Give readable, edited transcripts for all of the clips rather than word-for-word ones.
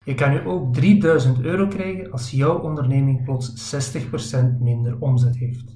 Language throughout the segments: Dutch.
Je kan nu ook 3000 euro krijgen als jouw onderneming plots 60% minder omzet heeft.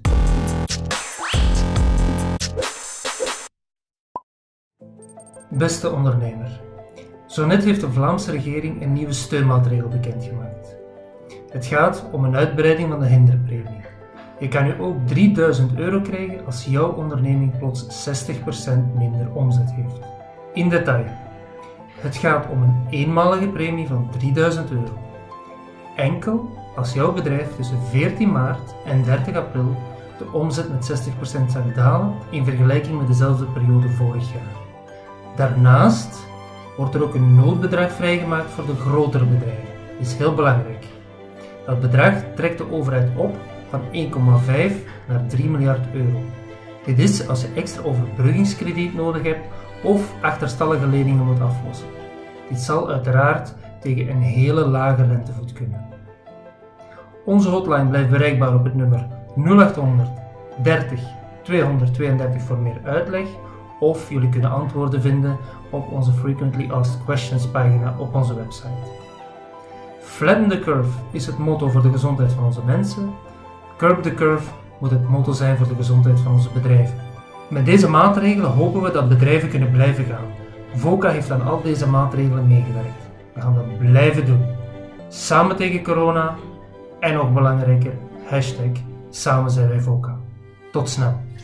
Beste ondernemer, zo net heeft de Vlaamse regering een nieuwe steunmaatregel bekendgemaakt. Het gaat om een uitbreiding van de hinderpremie. Je kan nu ook 3000 euro krijgen als jouw onderneming plots 60% minder omzet heeft. In detail. Het gaat om een eenmalige premie van 3000 euro. Enkel als jouw bedrijf tussen 14 maart en 30 april de omzet met 60% zag dalen in vergelijking met dezelfde periode vorig jaar. Daarnaast wordt er ook een noodbedrag vrijgemaakt voor de grotere bedrijven. Dat is heel belangrijk. Dat bedrag trekt de overheid op van 1,5 naar 3 miljard euro. Dit is als je extra overbruggingskrediet nodig hebt of achterstallige leningen moet aflossen. Dit zal uiteraard tegen een hele lage rentevoet kunnen. Onze hotline blijft bereikbaar op het nummer 0800 30 232 voor meer uitleg, of jullie kunnen antwoorden vinden op onze Frequently Asked Questions pagina op onze website. Flatten the curve is het motto voor de gezondheid van onze mensen. Curb the curve moet het motto zijn voor de gezondheid van onze bedrijven. Met deze maatregelen hopen we dat bedrijven kunnen blijven gaan. VOCA heeft aan al deze maatregelen meegewerkt. We gaan dat blijven doen. Samen tegen corona en nog belangrijker, #samen zijn wij VOCA. Tot snel.